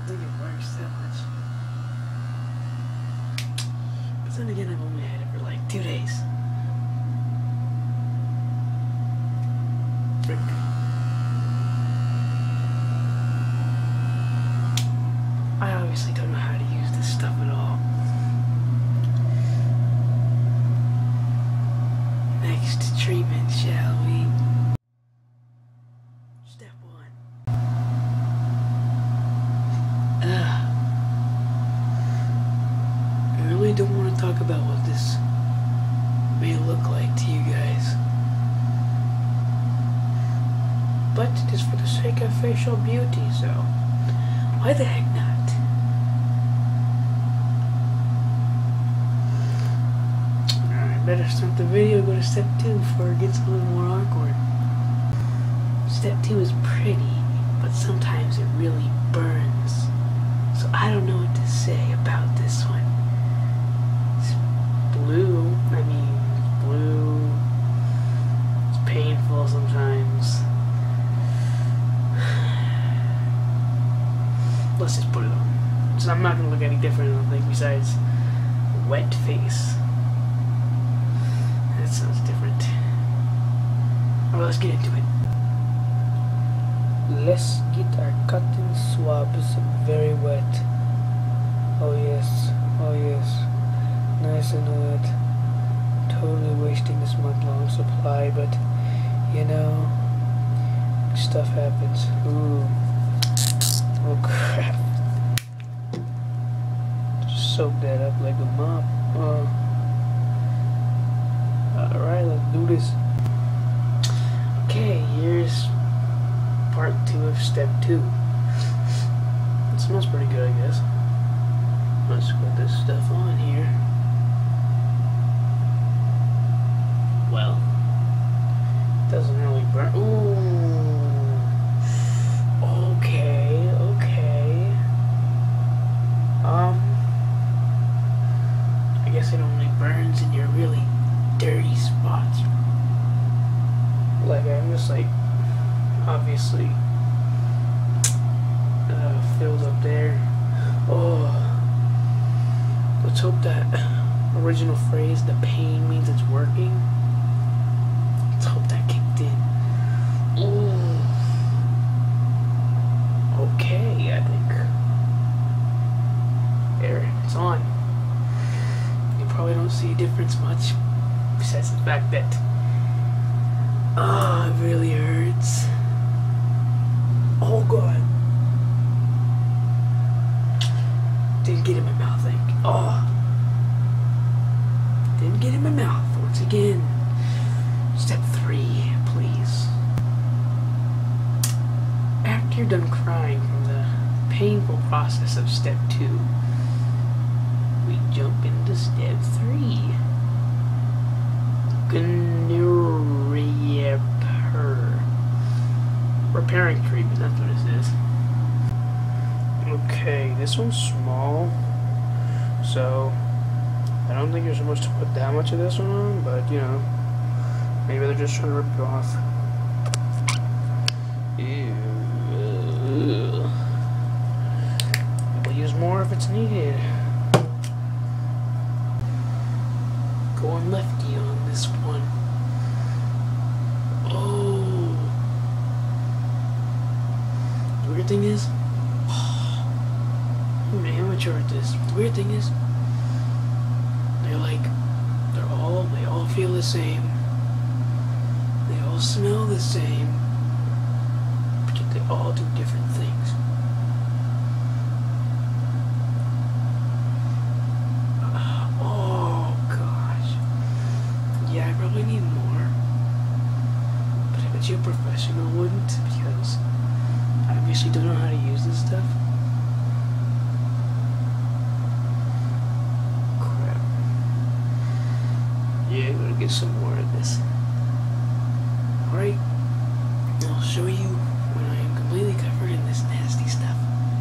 don't think it works that much. But then again, I've only had it for like 2 days. Frick. I obviously don't know how to use this stuff at all. Next treatment, shall we? Step 1. I really don't want to talk about what this may look like to you guys. But it is for the sake of facial beauty, so why the heck not? Alright, better start the video, go to step 2 before it gets a little more awkward. Step 2 is pretty, but sometimes it really burns. So I don't know what to say about this one. It's blue, blue. It's painful sometimes. Let's just put it on. So I'm not going to look any different, I don't think, besides wet face. That sounds different. Alright, let's get into it. Let's get our cotton swabs very wet. Oh yes, nice and wet. Totally wasting this month-long supply, but you know, stuff happens. Ooh. Oh crap. Just soak that up like a mop. Alright, let's do this. Okay, here's part 2 of step 2. It smells pretty good, I guess. Let's put this stuff on here. Well, it doesn't really burn. Ooh. Okay. I guess it only burns in your really dirty spots. Like, I'm just like, obviously, filled up there. Oh, let's hope that original phrase, the pain means it's working. Let's hope that kicked in. Ooh. Okay, I think. There, it's on. You probably don't see a difference much, besides the fact that, it really hurts. Oh god. Didn't get in my mouth, thank you. Oh. Didn't get in my mouth. Once again. Step 3, please. After you're done crying from the painful process of step 2, we jump into step 3. Repairing treatment, that's what it is. Okay, this one's small, so I don't think you're supposed to put that much of this one on, but you know, maybe they're just trying to rip it off. Ew. We'll use more if it's needed. Going lefty on this one. Oh. The weird thing is, I'm an amateur at this. The weird thing is, they all feel the same. They all smell the same. But they all do different things. Oh gosh. Yeah, I probably need more. But I bet you a professional wouldn't, because I obviously don't know how to use this stuff. Crap. Yeah, I'm gonna get some more of this. Alright, I'll show you when I am completely covered in this nasty stuff.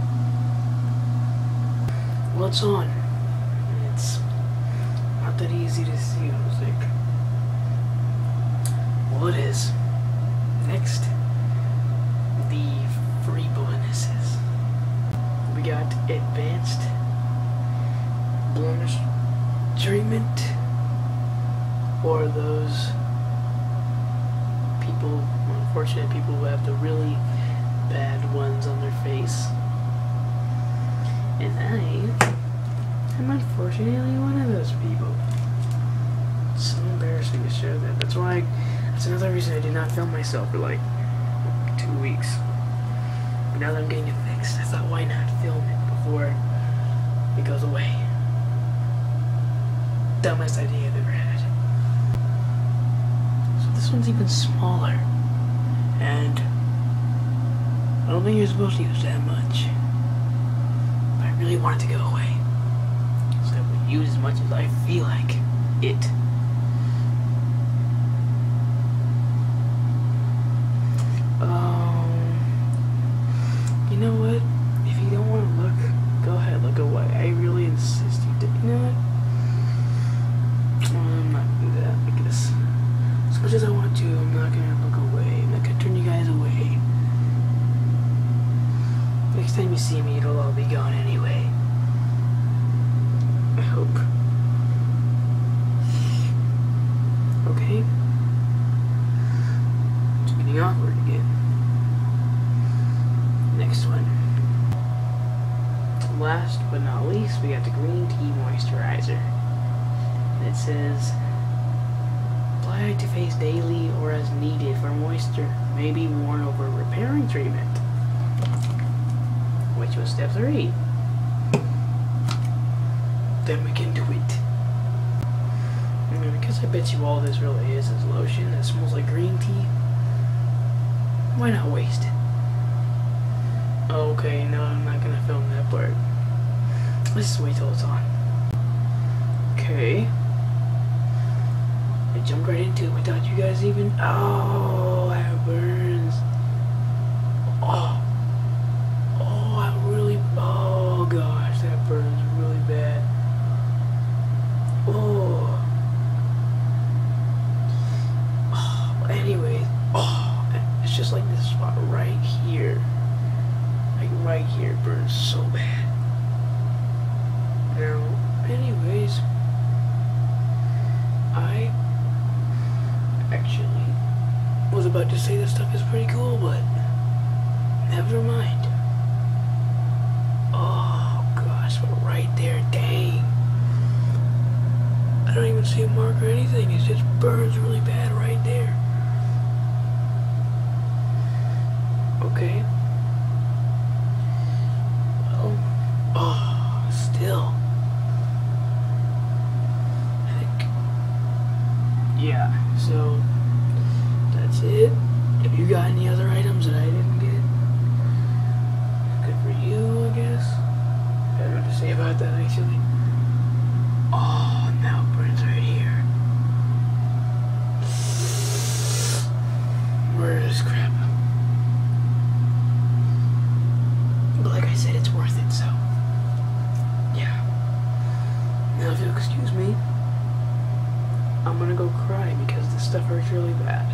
Well, it's on. It's not that easy to see, I don't think. Well, it is. Next, the free bonuses. We got advanced blemish treatment, or those people, unfortunate people who have the really bad ones on their face. And I'm unfortunately one of those people. It's so embarrassing to share that. That's another reason I did not film myself for like 2 weeks. But now that I'm getting it fixed, I thought, why not film it before it goes away? Dumbest idea I've ever had. So this one's even smaller. And I don't think you're supposed to use that much. But I really want it to go away. So I would use as much as I feel like it. You know what? If you don't want to look, go ahead, look away. I really insist you do. You know what? I'm not gonna do that, I guess. As much as I want to, I'm not gonna look away. I'm not gonna turn you guys away. Next time you see me, it'll all be gone anyway. I hope. Okay? It's getting awkward again. Next one. Last but not least, we got the green tea moisturizer. And it says, apply to face daily or as needed for moisture. May be worn over repairing treatment. Which was step 3. Then we can do it. I mean, because I bet you all this really is lotion that smells like green tea. Why not waste it? Okay, no, I'm not gonna film that part. Let's just wait till it's on. Okay. I jumped right into it without you guys even. Oh, that burns. Oh, oh gosh, that burns really bad. Oh. Anyways, it's just like this spot right here. Like right here burns so bad. Now, anyways, I actually was about to say this stuff is pretty cool, but never mind. Oh gosh, but right there, dang. I don't even see a mark or anything, it just burns really bad right there. Okay. Well, oh, still. Yeah, so that's it. If you got any other items that I didn't get, good for you, I guess. I don't know what to say about that, actually. Oh, now it burns right here. Where's crap? But like I said, it's worth it, so yeah. Now if you'll excuse me, I'm gonna go cry because this stuff hurts really bad.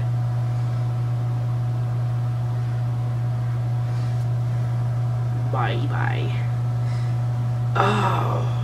Bye bye. Oh.